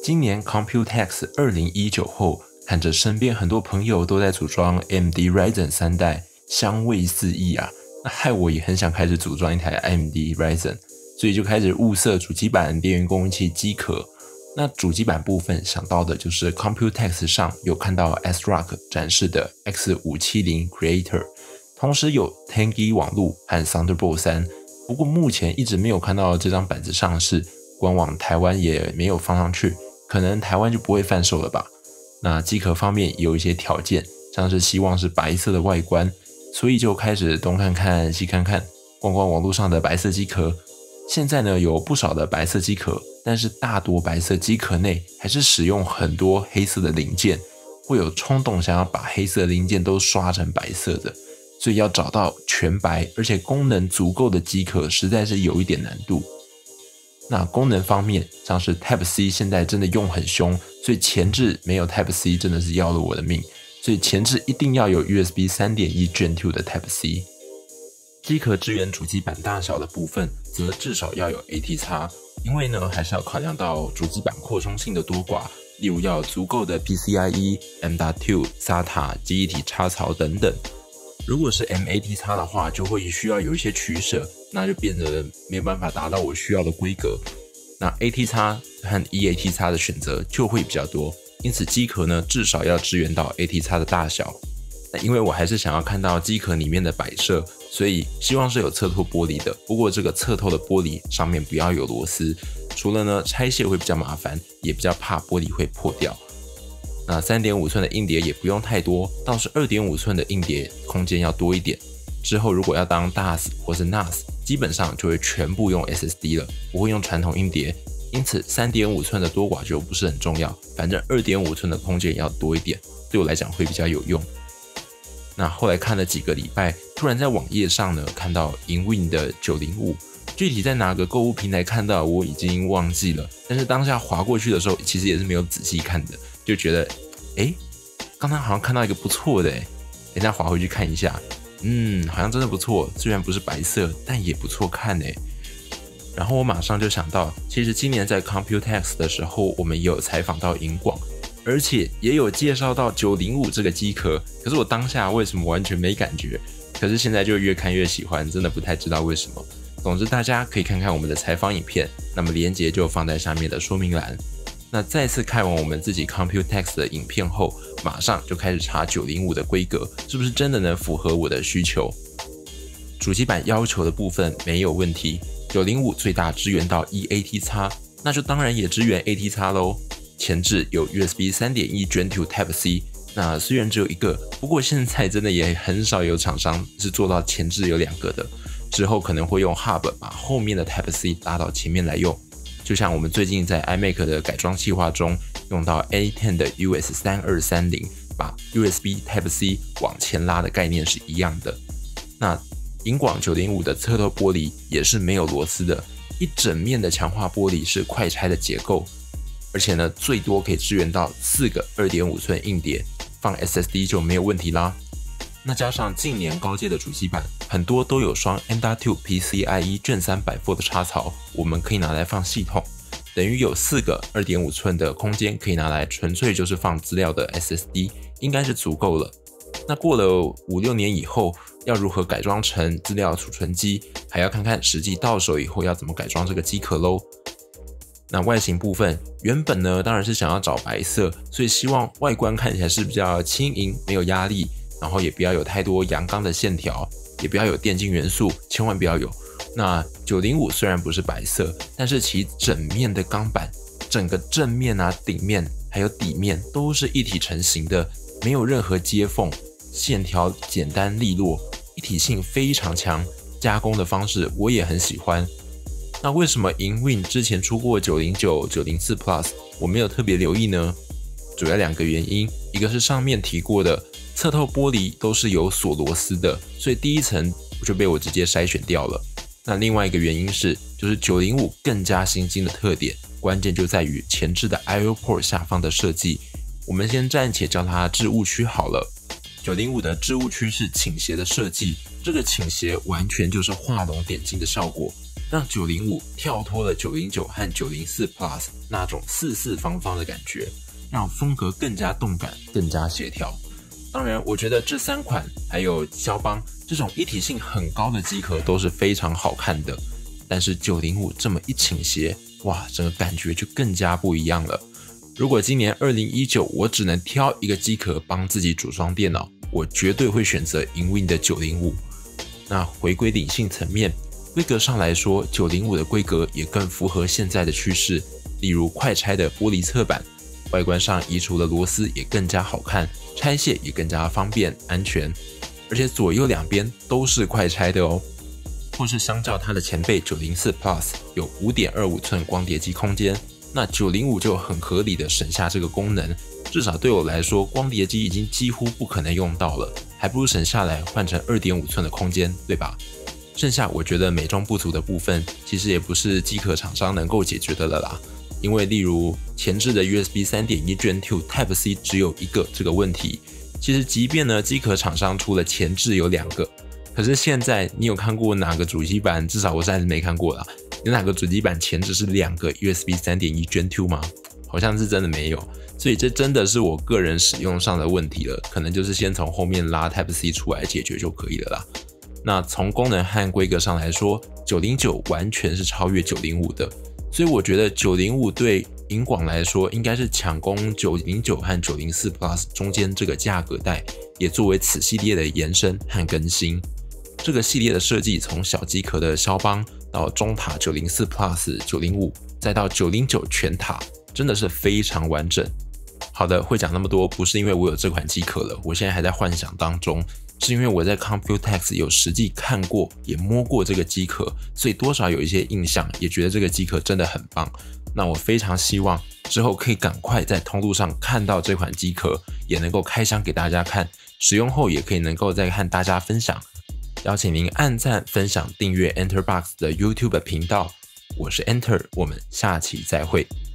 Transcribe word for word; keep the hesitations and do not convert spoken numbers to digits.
今年 Computex 二零一九后，看着身边很多朋友都在组装 A M D Ryzen 三代，香味四溢啊，那害我也很想开始组装一台 A M D Ryzen， 所以就开始物色主机板、电源供应器、机壳。那主机板部分想到的就是 Computex 上有看到 ASRock 展示的 X 五七零 Creator， 同时有 十 G 网路和 Thunderbolt 三，不过目前一直没有看到这张板子上市，官网台湾也没有放上去，可能台湾就不会贩售了吧。那机壳方面也有一些条件，像是希望是白色的外观，所以就开始东看看西看看，逛逛网络上的白色机壳。现在呢有不少的白色机壳，但是大多白色机壳内还是使用很多黑色的零件，会有冲动想要把黑色的零件都刷成白色的，所以要找到全白而且功能足够的机壳实在是有一点难度。那功能方面，像是 Type C 现在真的用很凶，所以前置没有 Type C 真的是要了我的命，所以前置一定要有 U S B 三点一 Gen 二 的 Type C。 机壳支援主机板大小的部分则至少要有 A T X， 因为呢还是要考量到主机板扩充性的多寡，例如要有足够的 P C I E、M dot 二、SATA、记忆体插槽等等。如果是 M A T X 的话，就会需要有一些取舍，那就变得没有办法达到我需要的规格。那 A T X 和 E A T X 的选择就会比较多，因此机壳呢至少要支援到 A T X 的大小。那因为我还是想要看到机壳里面的摆设，所以希望是有侧透玻璃的。不过这个侧透的玻璃上面不要有螺丝，除了呢拆卸会比较麻烦，也比较怕玻璃会破掉。那 三点五寸的硬碟也不用太多，倒是 二点五寸的硬碟空间要多一点。之后如果要当 D A S 或是 N A S， 基本上就会全部用 S S D 了，不会用传统硬碟。因此 三点五寸的多寡就不是很重要，反正 二点五寸的空间也要多一点，对我来讲会比较有用。那后来看了几个礼拜，突然在网页上呢看到 INWIN 的九零五，具体在哪个购物平台看到我已经忘记了，但是当下滑过去的时候其实也是没有仔细看的，就觉得诶刚才好像看到一个不错的诶等一下滑回去看一下，嗯好像真的不错，虽然不是白色但也不错看诶。然后我马上就想到，其实今年在 Computex 的时候我们也有采访到银广，而且也有介绍到九零五这个机壳，可是我当下为什么完全没感觉，可是现在就越看越喜欢，真的不太知道为什么。总之大家可以看看我们的采访影片，那么连结就放在下面的说明栏。那再次看完我们自己 Computex 的影片后，马上就开始查九零五的规格是不是真的能符合我的需求。主机板要求的部分没有问题，九零五最大支援到 E A T X， 那就当然也支援 A T X 咯。前置有 U S B 三点一 Gen 二 Type C， 那虽然只有一个，不过现在真的也很少有厂商是做到前置有两个的，之后可能会用 Hub 把后面的 Type C 拉到前面来用，就像我们最近在 iMac 的改装计划中用到 A 十 的 U S 三二三零， 把 U S B Type C 往前拉的概念是一样的。那银广九零五的侧透玻璃也是没有螺丝的，一整面的强化玻璃是快拆的结构，而且呢最多可以支援到四个 二点五寸硬碟，放 S S D 就没有问题啦。那加上近年高阶的主机板很多都有双 M dot 二 P C I E Gen 三百伏的插槽，我们可以拿来放系统，等于有四个 二点五寸的空间可以拿来纯粹就是放资料的 S S D， 应该是足够了。那过了五六年以后，要如何改装成资料储存机，还要看看实际到手以后要怎么改装这个机壳咯。那外形部分，原本呢当然是想要找白色，所以希望外观看起来是比较轻盈，没有压力，然后也不要有太多阳刚的线条，也不要有电竞元素，千万不要有。那九零五虽然不是白色，但是其整面的钢板，整个正面啊、顶面还有底面都是一体成型的，没有任何接缝，线条简单利落，一体性非常强，加工的方式我也很喜欢。那为什么 INWIN 之前出过九零九、九零四 Plus 我没有特别留意呢？主要两个原因，一个是上面提过的侧透玻璃都是有锁螺丝的，所以第一层就被我直接筛选掉了。那另外一个原因是，就是九零五更加新兴的特点，关键就在于前置的 I O port 下方的设计。我们先暂且叫它置物区好了。九零五的置物区是倾斜的设计，这个倾斜完全就是画龙点睛的效果。 让九零五跳脱了九零九和九零四 Plus 那种四四方方的感觉，让风格更加动感，更加协调。当然，我觉得这三款还有肖邦这种一体性很高的机壳都是非常好看的，但是九零五这么一倾斜，哇，整个感觉就更加不一样了。如果今年二零一九我只能挑一个机壳帮自己组装电脑，我绝对会选择营运的九零五。那回归理性层面，规格上来说，九零五的规格也更符合现在的趋势，例如快拆的玻璃侧板，外观上移除的螺丝也更加好看，拆卸也更加方便安全，而且左右两边都是快拆的哦。或是相较它的前辈九零四 Plus 有 五点二五寸光碟机空间，那九零五就很合理的省下这个功能，至少对我来说，光碟机已经几乎不可能用到了，还不如省下来换成 二点五寸的空间，对吧？剩下我觉得美中不足的部分，其实也不是机壳厂商能够解决的了啦。因为例如前置的 U S B 三点一 Gen 二 Type C 只有一个这个问题，其实即便呢机壳厂商出了前置有两个，可是现在你有看过哪个主机板？至少我暂时没看过啦。有哪个主机板前置是两个 U S B 三点一 Gen 二 吗？好像是真的没有，所以这真的是我个人使用上的问题了，可能就是先从后面拉 Type C 出来解决就可以了啦。那从功能和规格上来说，九零九完全是超越九零五的，所以我觉得九零五对银广来说应该是抢攻九零九和九零四 Plus 中间这个价格带，也作为此系列的延伸和更新。这个系列的设计从小机壳的肖邦到中塔九零四 Plus 九零五，再到九零九全塔，真的是非常完整。好的，会讲那么多不是因为我有这款机壳了，我现在还在幻想当中，是因为我在 Computex 有实际看过也摸过这个机壳，所以多少有一些印象，也觉得这个机壳真的很棒。那我非常希望之后可以赶快在通路上看到这款机壳，也能够开箱给大家看，使用后也可以能够再和大家分享。邀请您按赞、分享、订阅 EnterBox 的 YouTube 频道，我是 Enter， 我们下期再会。